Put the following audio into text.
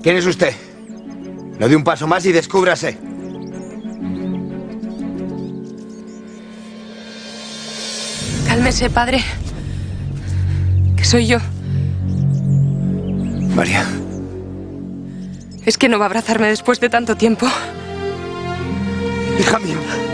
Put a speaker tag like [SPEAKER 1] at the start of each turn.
[SPEAKER 1] ¿Quién es usted? No dé un paso más y descúbrase.
[SPEAKER 2] Cálmese, padre. Que soy yo.
[SPEAKER 1] María.
[SPEAKER 2] ¿Es que no va a abrazarme después de tanto tiempo?
[SPEAKER 1] Hija mía.